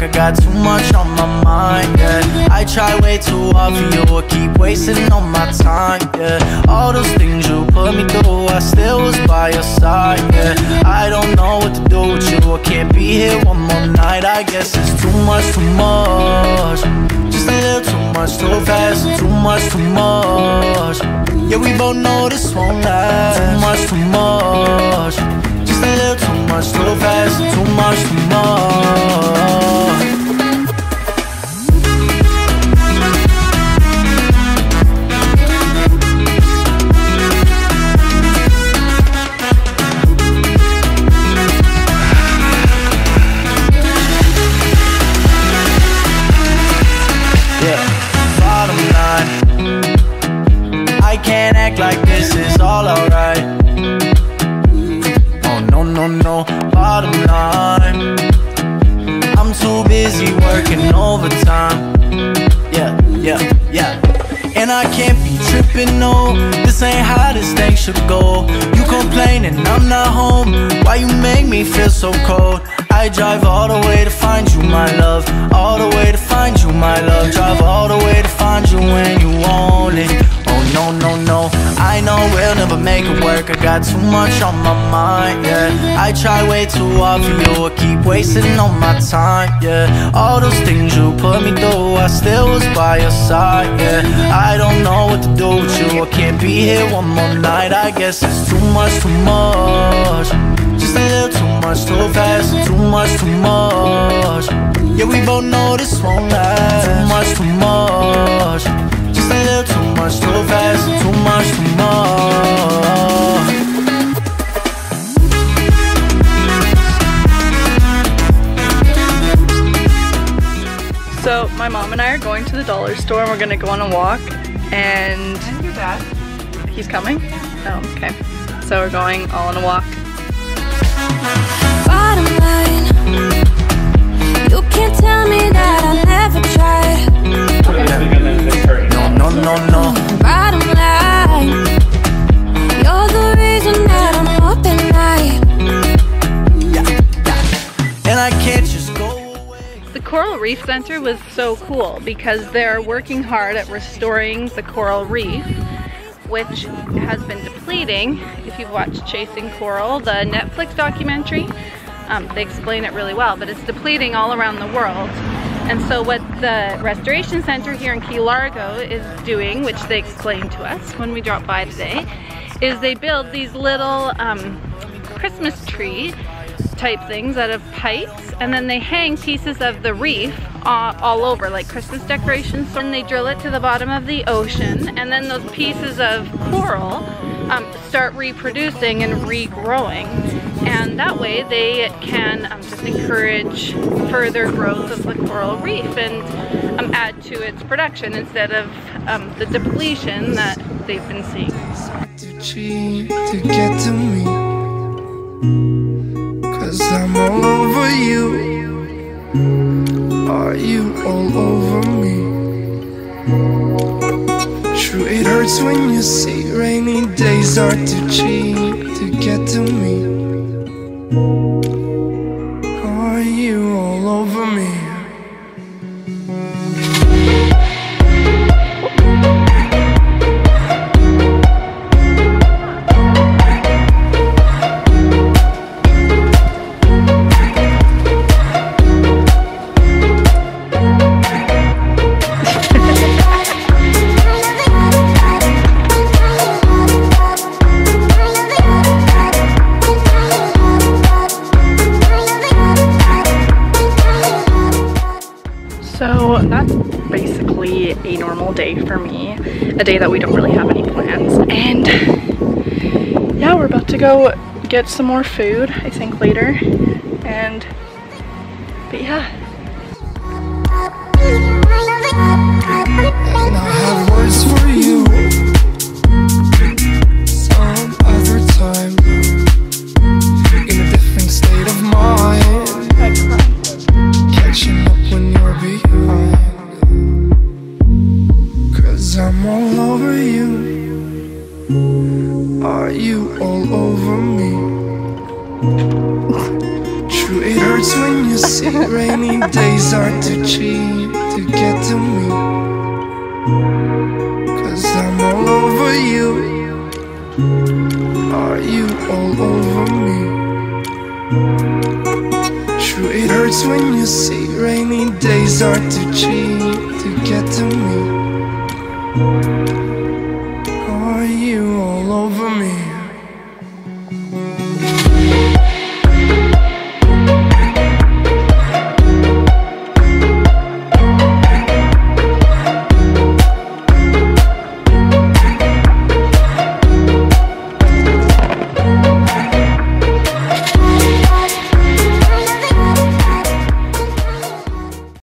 I got too much on my mind, yeah. I try way too hard for you, I keep wasting all my time, yeah. All those things you put me through, I still was by your side, yeah. I don't know what to do with you, I can't be here one more night. I guess it's too much, just a little too much, too fast, too much, yeah, we both know this won't last. Too much, just a little too much, too fast, too much, I can't act like this is all alright. Oh no, no, no, bottom line, I'm too busy working overtime. Yeah, yeah, yeah. And I can't be tripping, no, this ain't how this thing should go. You complaining I'm not home, why you make me feel so cold? I drive all the way to find you, my love. All the way to find you, my love. Drive all the way to find you when you want it. Oh no, no, no, I know we'll never make it work. I got too much on my mind, yeah. I try way too hard for you, I keep wasting all my time, yeah. All those things you put me through, I still was by your side, yeah. I don't know what to do with you, I can't be here one more night. I guess it's too much, just a little too much, too fast, too much, yeah, we both know this won't last. Too much, just a little too much, too fast, too much, So my mom and I are going to the dollar store and we're gonna go on a walk, and your dad? He's coming? Oh, okay. So we're going all on a walk. Bottom line, you can't tell me that I never tried. No, no, no, no. Bottom line, you're the reason that I'm up at night. Yeah, yeah. And I can't just go away. The Coral Reef Center was so cool because they're working hard at restoring the coral reef, which has been depleting. If you've watched Chasing Coral, the Netflix documentary, they explain it really well, but it's depleting all around the world. And so what the Restoration Center here in Key Largo is doing, which they explained to us when we dropped by today, is they build these little Christmas tree type things out of pipes, and then they hang pieces of the reef all over like Christmas decorations. So then they drill it to the bottom of the ocean, and then those pieces of coral start reproducing and regrowing, and that way they can just encourage further growth of the coral reef and add to its production instead of the depletion that they've been seeing. To get to me, 'cause I'm all over you. Are you all over me? True, it hurts when you see rainy days are too cheap to get to me. Are you all over me? So that's basically a normal day for me, a day that we don't really have any plans. And yeah, we're about to go get some more food, I think later. But yeah. And I have words for you some other time, in a different state of mind, catching up when you're behind. 'Cause I'm all over you. Are you all over me? True, it hurts hurts when you see rainy days are too cheap to get to me. 'Cause I'm all over you. Are you all over me? True, it hurts when you see rainy days are too cheap to get to me.